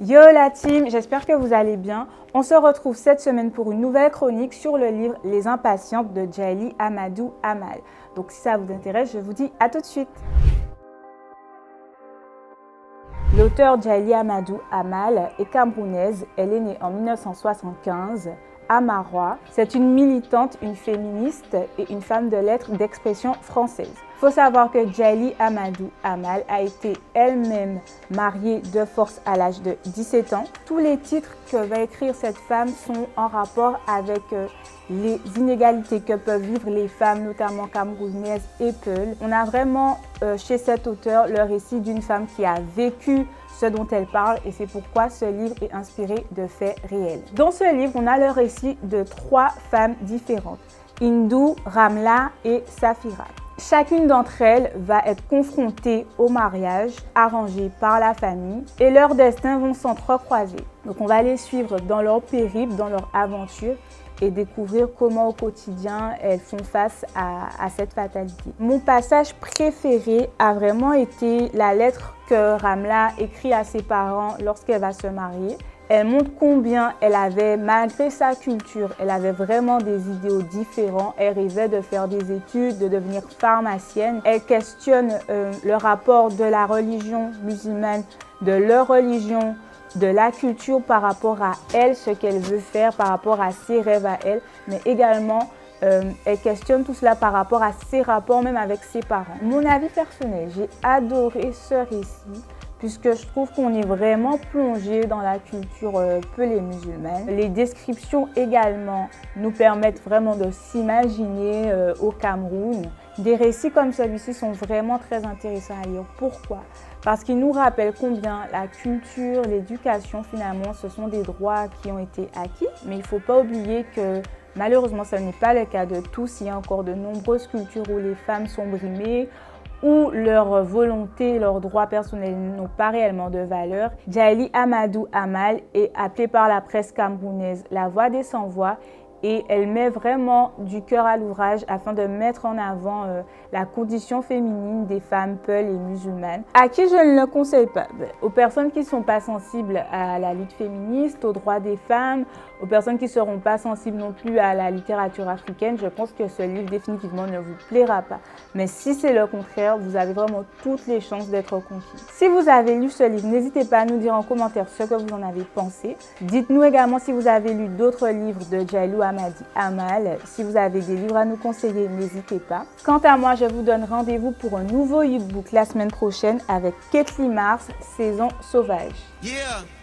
Yo la team, j'espère que vous allez bien. On se retrouve cette semaine pour une nouvelle chronique sur le livre Les Impatientes de Djaily Amadou Amal. Donc si ça vous intéresse, je vous dis à tout de suite. L'auteure Djaily Amadou Amal est camerounaise. Elle est née en 1975 à Marois. C'est une militante, une féministe et une femme de lettres d'expression française. Il faut savoir que Djaily Amadou Amal a été elle-même mariée de force à l'âge de 17 ans. Tous les titres que va écrire cette femme sont en rapport avec les inégalités que peuvent vivre les femmes, notamment camerounaises et peules. On a vraiment chez cet auteur le récit d'une femme qui a vécu ce dont elle parle et c'est pourquoi ce livre est inspiré de faits réels. Dans ce livre, on a le récit de 3 femmes différentes, Hindou, Ramla et Safira. Chacune d'entre elles va être confrontée au mariage arrangé par la famille et leurs destins vont s'entrecroiser. Donc on va les suivre dans leur périple, dans leur aventure et découvrir comment au quotidien elles font face à cette fatalité. Mon passage préféré a vraiment été la lettre que Ramla écrit à ses parents lorsqu'elle va se marier. Elle montre combien elle avait, malgré sa culture, elle avait vraiment des idéaux différents. Elle rêvait de faire des études, de devenir pharmacienne. Elle questionne le rapport de la religion musulmane, de leur religion, de la culture par rapport à elle, ce qu'elle veut faire, par rapport à ses rêves à elle, mais également elle questionne tout cela par rapport à ses rapports même avec ses parents. Mon avis personnel, j'ai adoré ce récit puisque je trouve qu'on est vraiment plongé dans la culture peul et musulmane. Les descriptions également nous permettent vraiment de s'imaginer au Cameroun. Des récits comme celui-ci sont vraiment très intéressants à lire. Pourquoi? Parce qu'ils nous rappellent combien la culture, l'éducation, finalement, ce sont des droits qui ont été acquis. Mais il ne faut pas oublier que malheureusement, ce n'est pas le cas de tous. Il y a encore de nombreuses cultures où les femmes sont brimées, où leur volonté, leurs droits personnels n'ont pas réellement de valeur. Djaily Amadou Amal est appelée par la presse camerounaise la voix des sans-voix et elle met vraiment du cœur à l'ouvrage afin de mettre en avant la condition féminine des femmes peules et musulmanes. À qui je ne le conseille pas? Aux personnes qui ne sont pas sensibles à la lutte féministe, aux droits des femmes, aux personnes qui ne seront pas sensibles non plus à la littérature africaine, je pense que ce livre définitivement ne vous plaira pas. Mais si c'est le contraire, vous avez vraiment toutes les chances d'être conquis. Si vous avez lu ce livre, n'hésitez pas à nous dire en commentaire ce que vous en avez pensé. Dites-nous également si vous avez lu d'autres livres de Djaily Amadou Amal. Si vous avez des livres à nous conseiller, n'hésitez pas. Quant à moi, je vous donne rendez-vous pour un nouveau YouBook la semaine prochaine avec Ketli Mars, Saison sauvage. Yeah.